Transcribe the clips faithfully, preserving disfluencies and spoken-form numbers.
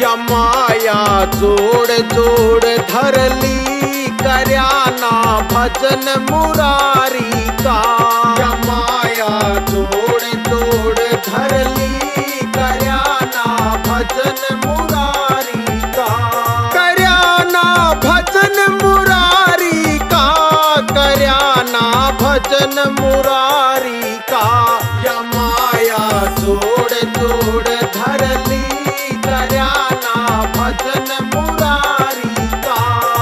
या माया जोड़ जोड़ धरली करयाना भजन मुरारी का। या माया जोड़ जोड़ धरली करयाना भजन मुरारी का। करयाना भजन मुरारी का, करयाना भजन मुरारी का। या माया जोड़ जोड़ धरली करयाना भजन मुरारी का।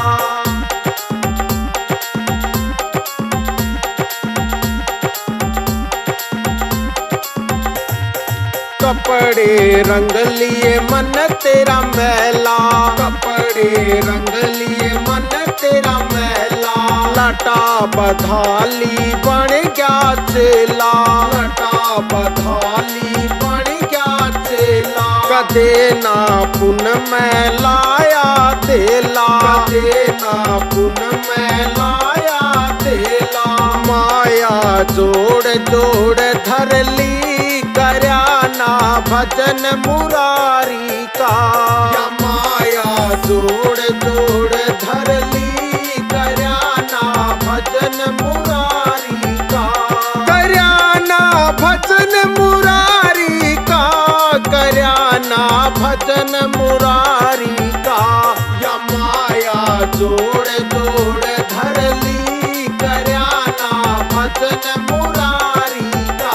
कपड़े रंग लिए मन तेरा मैला, कपड़े रंग लिए मन तेरा मैला। लटा बधाली बन गया चेला, लटा बधाली बन गया चेला। कदे ना पुन में लाया देला, कदे ना पुन में लाया देला। माया जोड़ जोड़ धरली करयाना भजन मुरारी का। या माया जोड़ जोड़ धरली करयाना भजन मुरारी का। करयाना भजन मुरारी का, करयाना भजन मुरारी का। या माया जोड़ जोड़ धरली करयाना भजन मुरारी का।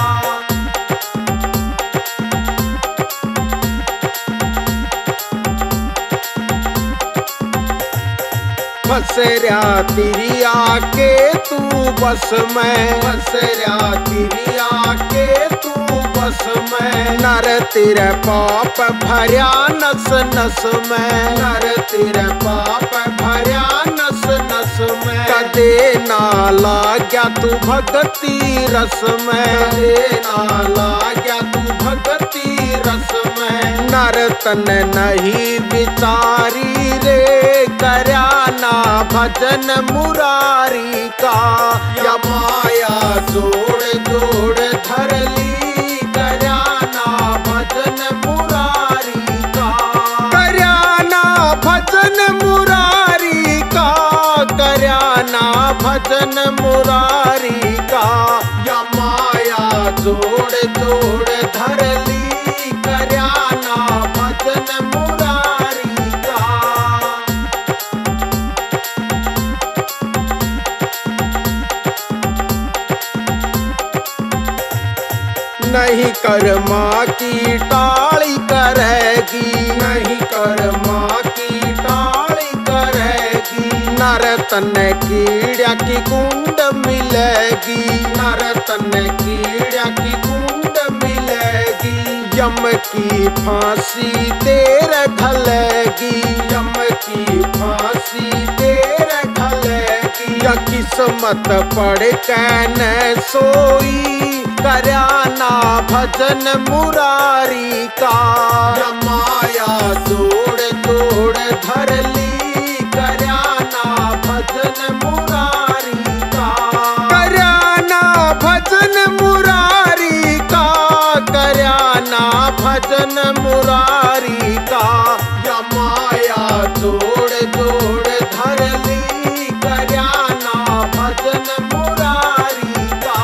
बसर्या तिरिया के तू बस में, बसर्या तिरिया के तू बस में। नर तेरे पाप भर्या नस नस में, नर तेरे पाप भर्या नस नस में। कदे ना लाग्या तू भगती रस में, कदे ना लाग्या तू भगती रस में। नर तन नहीं विचारी रे करयाना भजन मुरारी का। या माया जोड़ जोड़ धरली करयाना भजन मुरारी का। करयाना भजन मुरारी का, करयाना भजन मुरारी का। या माया जोड़ जोड़ धरली करयाना भजन मुरारी का। नहीं कर्मा की टाली करेगी, नहीं कर्मा की टाली करेगी। नर तन कीड़ा की कुंड मिलेगी, नर तन कीड़ा की कुंड मिलेगी। यम की फांसी तेरे घलेगी, यम की फांसी तेरे घलेगी। या किस्मत पड़ के न सोई करयाना भजन मुरारी का। या माया जोड़ जोड़ धरली करयाना भजन मुरारी का। करयाना भजन मुरारी का, करयाना भजन मुरारी का। या माया जोड़ जोड़ धरली करयाना भजन मुरारी का।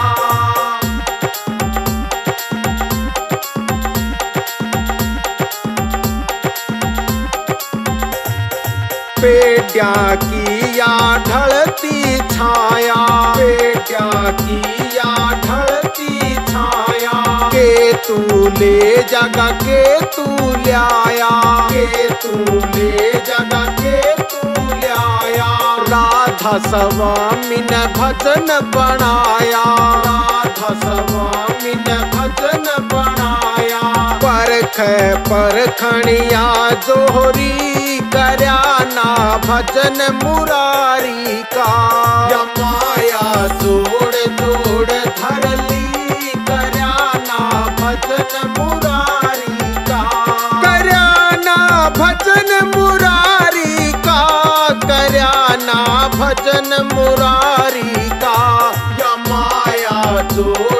पेट्या की या ढलती छाया, पेट्या की या ढलती छाया। के तू ले जगा के तू ल्याया, के तू ले जगा के तू ल्याया। राधा स्वामी ने भजन बनाया, राधा स्वामी ने भजन बनाया। परख परखणिया जोहरी करयाना भजन मुरारी का। या माया जोड़ जोड़ धरली करयाना भजन मुरारी का। करयाना भजन मुरारी का, करयाना भजन मुरारी का। या माया जोड़